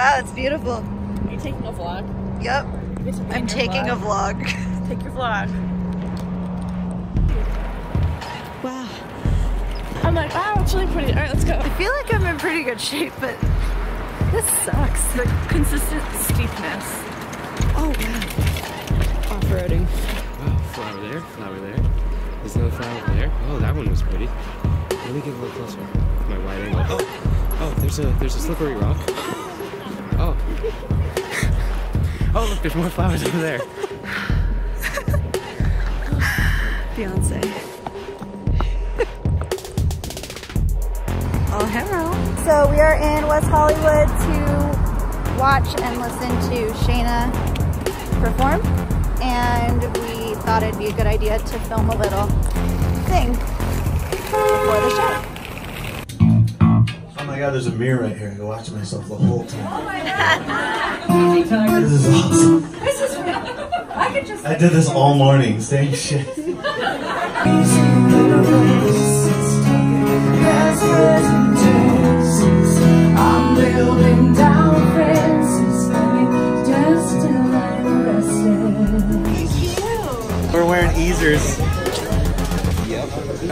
Wow, it's beautiful. Are you taking a vlog? Yep. I'm taking a vlog. Take your vlog. Wow. I'm like, wow, it's really pretty. All right, let's go. I feel like I'm in pretty good shape, but this sucks. The consistent steepness. Oh, wow. Off-roading. Wow, flower there, flower there. There's another flower over there. Oh, that one was pretty. Let me get a little closer. My wide angle. Oh, there's a slippery rock. Oh. Oh, look, there's more flowers over there. Beyonce. Oh, hello. So we are in West Hollywood to watch and listen to Shayna perform, and we thought it'd be a good idea to film a little thing before the show. Oh my god, there's a mirror right here. I can watch myself the whole time. Oh my god. This is awesome. I did this all morning, same shit. I'm building down fences, just till I'm rested. We're wearing easers. Yep.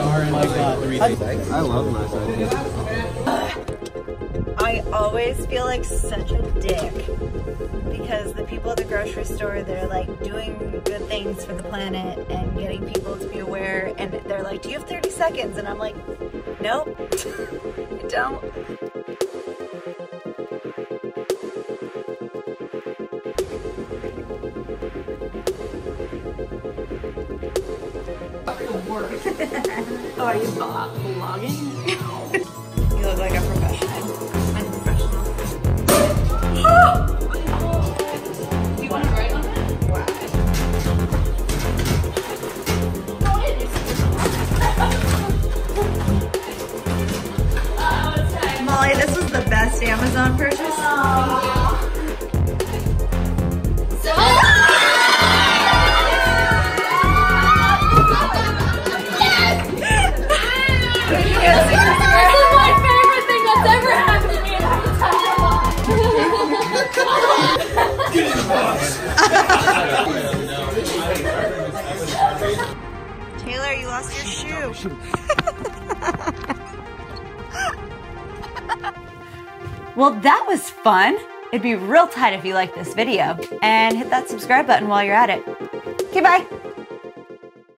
I love my. I always feel like such a dick because the people at the grocery store, they're like doing good things for the planet and getting people to be aware, and they're like, do you have 30 seconds? And I'm like, nope, I don't. Oh, are you vlogging? You look like a professional. I'm professional. Do you want to write on it? Wow. Molly, this was the best Amazon purchase. Taylor, you lost your shoe. Well, that was fun. It'd be real tight if you liked this video, and hit that subscribe button while you're at it. Okay, bye.